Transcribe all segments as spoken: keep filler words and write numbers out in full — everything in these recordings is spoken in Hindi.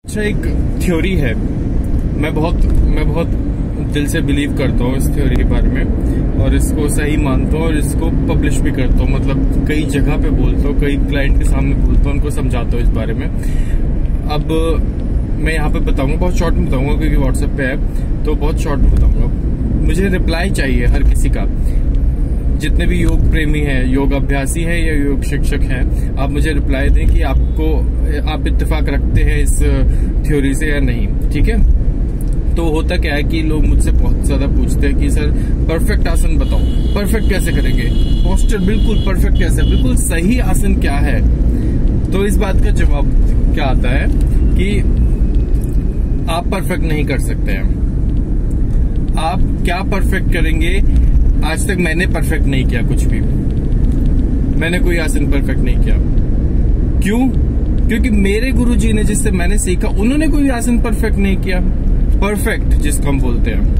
अच्छा, एक थ्योरी है, मैं बहुत मैं बहुत दिल से बिलीव करता हूँ इस थ्योरी के बारे में और इसको सही मानता हूँ और इसको पब्लिश भी करता हूँ। मतलब कई जगह पे बोलता हूँ, कई क्लाइंट के सामने बोलता हूँ, उनको समझाता हूँ इस बारे में। अब मैं यहाँ पे बताऊंगा, बहुत शॉर्ट में बताऊंगा क्योंकि व्हाट्सएप पे है तो बहुत शॉर्ट में बताऊंगा। मुझे रिप्लाई चाहिए हर किसी का, जितने भी योग प्रेमी हैं, योग अभ्यासी हैं या योग शिक्षक हैं, आप मुझे रिप्लाई दें कि आपको आप इत्तेफाक रखते हैं इस थ्योरी से या नहीं। ठीक है, तो होता क्या है कि लोग मुझसे बहुत ज्यादा पूछते हैं कि सर परफेक्ट आसन बताओ, परफेक्ट कैसे करेंगे, पोस्चर बिल्कुल परफेक्ट कैसे, बिल्कुल सही आसन क्या है। तो इस बात का जवाब क्या आता है कि आप परफेक्ट नहीं कर सकते हैं। आप क्या परफेक्ट करेंगे? आज तक मैंने परफेक्ट नहीं किया कुछ भी, मैंने कोई आसन परफेक्ट नहीं किया। क्यों? क्योंकि मेरे गुरुजी ने जिससे मैंने सीखा उन्होंने कोई आसन परफेक्ट नहीं किया। परफेक्ट जिसको हम बोलते हैं,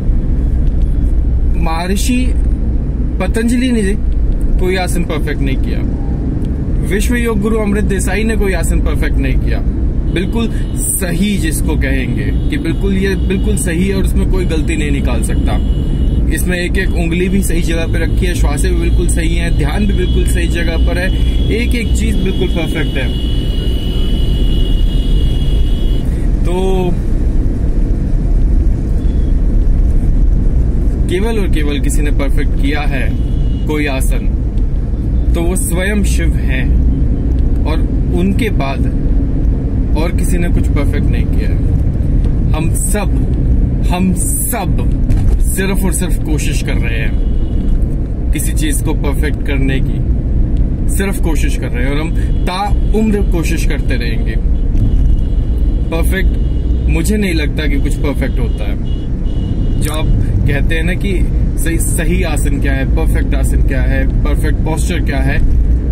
महर्षि पतंजलि ने कोई आसन परफेक्ट नहीं किया, विश्व योग गुरु अमृत देसाई ने कोई आसन परफेक्ट नहीं किया। बिल्कुल सही जिसको कहेंगे कि बिल्कुल ये बिल्कुल सही है और उसमें कोई गलती नहीं निकाल सकता। इसमें एक एक उंगली भी सही जगह पे रखी है, श्वासें भी बिल्कुल सही हैं, ध्यान भी बिल्कुल सही जगह पर है, एक एक चीज बिल्कुल परफेक्ट है। तो केवल और केवल किसी ने परफेक्ट किया है कोई आसन तो वो स्वयं शिव हैं और उनके बाद और किसी ने कुछ परफेक्ट नहीं किया है। हम सब हम सब सिर्फ और सिर्फ कोशिश कर रहे हैं किसी चीज को परफेक्ट करने की, सिर्फ कोशिश कर रहे हैं और हम ताउम्र कोशिश करते रहेंगे। परफेक्ट मुझे नहीं लगता कि कुछ परफेक्ट होता है। जो आप कहते हैं ना कि सही सही आसन क्या है, परफेक्ट आसन क्या है, परफेक्ट पोस्चर क्या है,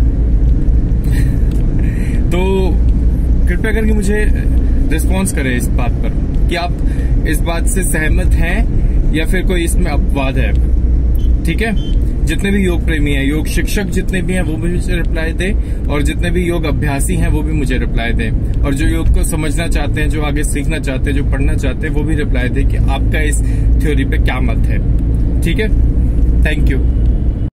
तो कृपया करके मुझे रिस्पॉन्स करें इस बात पर कि आप इस बात से सहमत हैं या फिर कोई इसमें अपवाद है। ठीक है, जितने भी योग प्रेमी हैं, योग शिक्षक जितने भी हैं वो भी मुझे रिप्लाई दें और जितने भी योग अभ्यासी हैं वो भी मुझे रिप्लाई दें और जो योग को समझना चाहते हैं, जो आगे सीखना चाहते हैं, जो पढ़ना चाहते हैं वो भी रिप्लाई दें कि आपका इस थ्योरी पे क्या मत है। ठीक है, थैंक यू।